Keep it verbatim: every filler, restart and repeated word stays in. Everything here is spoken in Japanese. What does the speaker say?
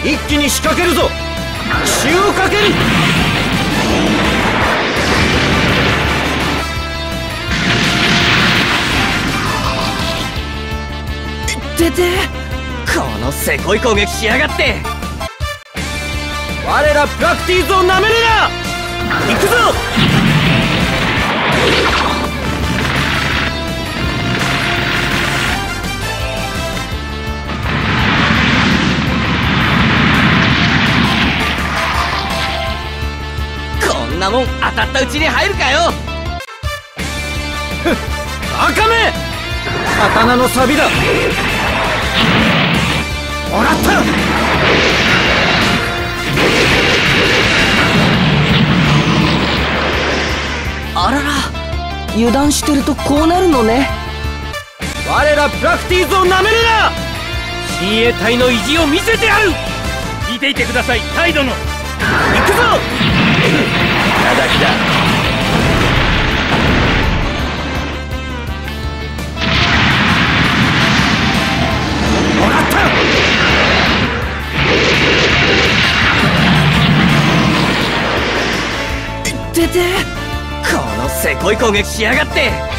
一気に仕掛けるぞ。奇襲をかける。 てて、このせこい攻撃しやがって。 我らプラクティーズをなめるな。行くぞ。 こんなもん当たったうちに入るかよ。 バカめ。刀の錆だ。もらった。 あらら、油断してるとこうなるのね。 我らプラクティーズをなめるな。親衛隊の意地を見せてやる。 見ていてください、タイ殿。行くぞ。 ただきだ。 もらった。 てて、このせこい攻撃しやがって。